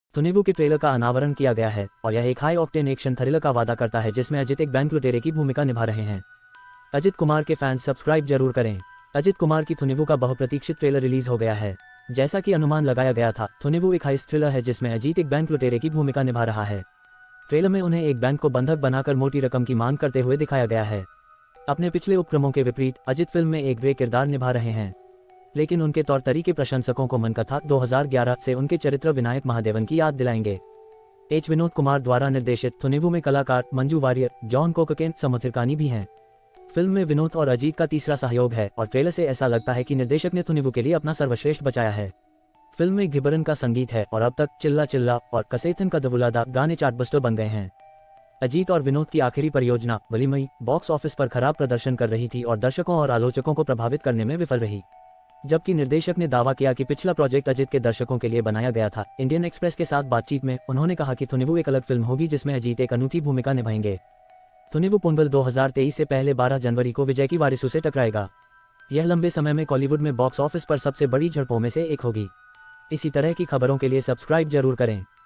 थुनिवु के ट्रेलर का अनावरण किया गया है और यह एक हाई ऑक्टेन एक्शन थ्रिलर का वादा करता है जिसमें अजित एक बैंक लुटेरे की भूमिका निभा रहे हैं। अजित कुमार के फैंस सब्सक्राइब जरूर करें। अजित कुमार की थुनिवु का बहुप्रतीक्षित ट्रेलर रिलीज हो गया है। जैसा कि अनुमान लगाया गया था, थुनिवु एक हाइस्ट थ्रिलर है जिसमें अजीत एक बैंक लुटेरे की भूमिका निभा रहा है। ट्रेलर में उन्हें एक बैंक को बंधक बनाकर मोटी रकम की मांग करते हुए दिखाया गया है। अपने पिछले उपक्रमों के विपरीत अजित फिल्म में एक ग्रे किरदार निभा रहे हैं, लेकिन उनके तौर तरीके प्रशंसकों को मन कथा 2011 से उनके चरित्र विनायक महादेवन की याद दिलाएंगे। विनोद कुमार द्वारा निर्देशित थुनिवु में कलाकार मंजू वारियर, जॉन कोककेन, समुद्रकानी भी हैं। फिल्म में विनोद और अजीत का तीसरा सहयोग है और ट्रेलर से ऐसा लगता है कि निर्देशक ने थुनिवु के लिए अपना सर्वश्रेष्ठ बचाया है। फिल्म में घिबरन का संगीत है और अब तक चिल्ला चिल्ला और कसेथन का दबुलादा गाने चार्टबस्टर बन गए हैं। अजीत और विनोद की आखिरी परियोजना वलीमई बॉक्स ऑफिस पर खराब प्रदर्शन कर रही थी और दर्शकों और आलोचकों को प्रभावित करने में विफल रही, जबकि निर्देशक ने दावा किया कि पिछला प्रोजेक्ट अजित के दर्शकों के लिए बनाया गया था। इंडियन एक्सप्रेस के साथ बातचीत में उन्होंने कहा कि थुनिवु एक अलग फिल्म होगी जिसमें अजीत एक अनूठी भूमिका निभाएंगे। थुनिवु पोंगल 2023 से पहले 12 जनवरी को विजय की वारिसु से टकराएगा। यह लंबे समय में कॉलीवुड में बॉक्स ऑफिस पर सबसे बड़ी झड़पों में से एक होगी। इसी तरह की खबरों के लिए सब्सक्राइब जरूर करें।